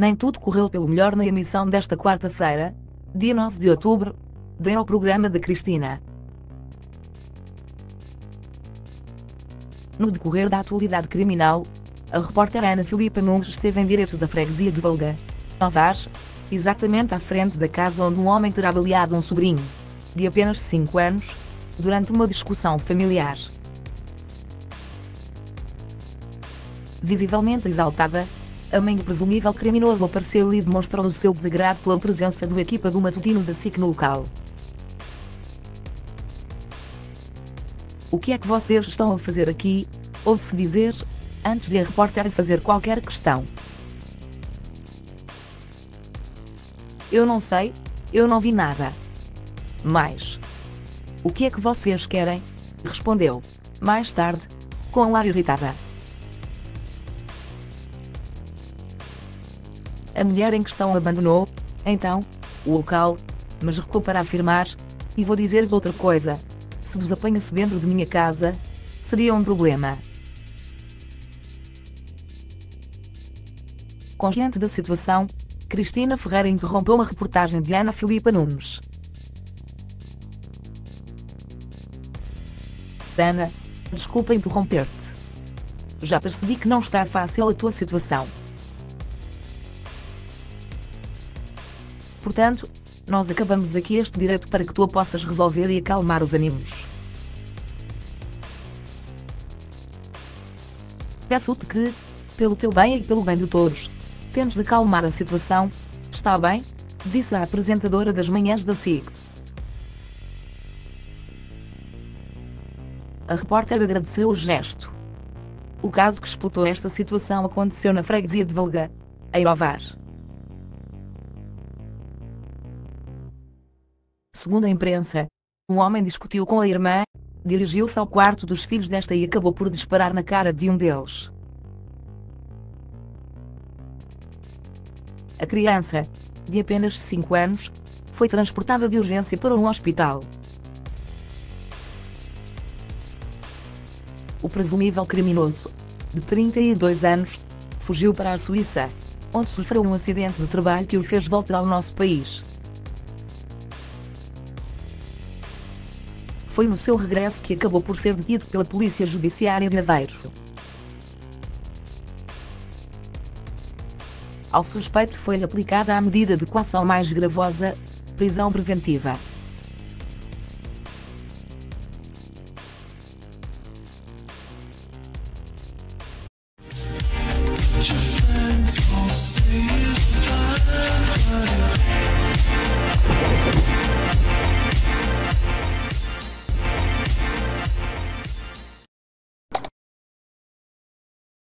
Nem tudo correu pelo melhor na emissão desta quarta-feira, dia 9 de outubro, ao programa da Cristina. No decorrer da atualidade criminal, a repórter Ana Filipa Nunes esteve em direto da freguesia de Valga, Ovar, exatamente à frente da casa onde um homem terá baleado um sobrinho, de apenas 5 anos, durante uma discussão familiar. Visivelmente exaltada, a mãe do presumível criminoso apareceu e demonstrou o seu desagrado pela presença do equipa do matutino da SIC no local. "O que é que vocês estão a fazer aqui?", ouve-se dizer, antes de a repórter fazer qualquer questão. "Eu não sei, eu não vi nada." "Mas o que é que vocês querem?", respondeu, mais tarde, com um ar irritada. A mulher em questão abandonou, então, o local, mas recuou para afirmar: "E vou dizer-vos outra coisa, se vos apanha-se dentro de minha casa, seria um problema." Consciente da situação, Cristina Ferreira interrompeu a reportagem de Ana Filipa Nunes. "Ana, desculpa interromper-te. Já percebi que não está fácil a tua situação. Portanto, nós acabamos aqui este direto para que tu a possas resolver e acalmar os ânimos. Peço-te que, pelo teu bem e pelo bem de todos, tentes acalmar a situação, está bem?", disse a apresentadora das manhãs da SIC. A repórter agradeceu o gesto. O caso que explotou esta situação aconteceu na freguesia de Valga, em Ovar. Segundo a imprensa, um homem discutiu com a irmã, dirigiu-se ao quarto dos filhos desta e acabou por disparar na cara de um deles. A criança, de apenas 5 anos, foi transportada de urgência para um hospital. O presumível criminoso, de 32 anos, fugiu para a Suíça, onde sofreu um acidente de trabalho que o fez voltar ao nosso país. Foi no seu regresso que acabou por ser detido pela Polícia Judiciária de Aveiro. Ao suspeito foi aplicada a medida de coação mais gravosa, prisão preventiva. Your friends all say it's fine.